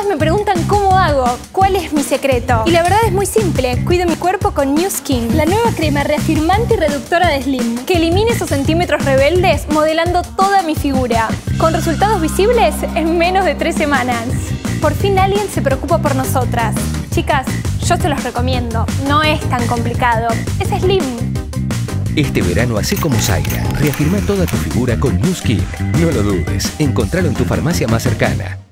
Todas me preguntan cómo hago, cuál es mi secreto. Y la verdad es muy simple, cuido mi cuerpo con New Skin, la nueva crema reafirmante y reductora de Slim, que elimina esos centímetros rebeldes modelando toda mi figura, con resultados visibles en menos de 3 semanas. Por fin alguien se preocupa por nosotras. Chicas, yo se los recomiendo, no es tan complicado, es Slim. Este verano hacé como Zaira, reafirma toda tu figura con New Skin. No lo dudes, encontralo en tu farmacia más cercana.